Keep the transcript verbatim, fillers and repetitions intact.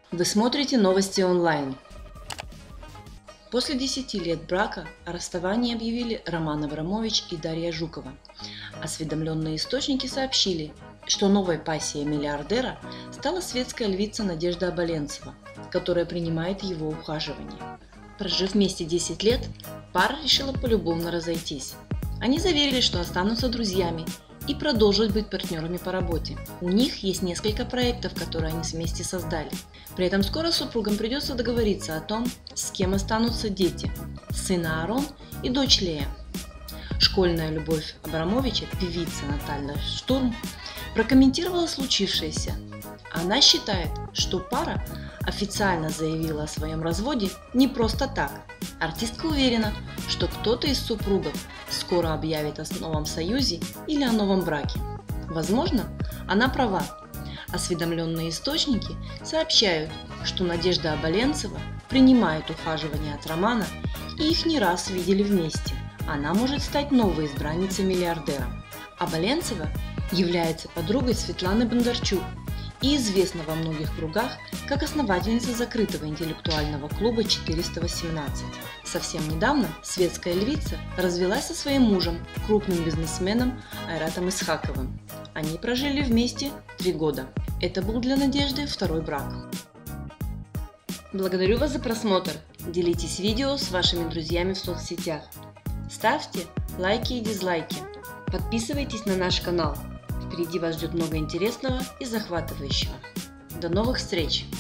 Вы смотрите новости онлайн. После десяти лет брака о расставании объявили Роман Абрамович и Дарья Жукова. Осведомленные источники сообщили, что новой пассией миллиардера стала светская львица Надежда Оболенцева, которая принимает его ухаживание. Прожив вместе десять лет, пара решила полюбовно разойтись. Они заверили, что останутся друзьями и продолжат быть партнерами по работе. У них есть несколько проектов, которые они вместе создали. При этом скоро супругам придется договориться о том, с кем останутся дети – сын Аарон и дочь Лея. Школьная любовь Абрамовича, певица Наталья Штурм, прокомментировала случившееся. Она считает, что пара официально заявила о своем разводе не просто так. Артистка уверена, что кто-то из супругов скоро объявит о новом союзе или о новом браке. Возможно, она права. Осведомленные источники сообщают, что Надежда Оболенцева принимает ухаживание от Романа и их не раз видели вместе. Она может стать новой избранницей миллиардера. Оболенцева является подругой Светланы Бондарчук и известна во многих кругах как основательница закрытого интеллектуального клуба четыреста восемнадцать. Совсем недавно светская львица развелась со своим мужем, крупным бизнесменом Айратом Исхаковым. Они прожили вместе три года. Это был для Надежды второй брак. Благодарю вас за просмотр. Делитесь видео с вашими друзьями в соцсетях. Ставьте лайки и дизлайки. Подписывайтесь на наш канал. Впереди вас ждет много интересного и захватывающего. До новых встреч!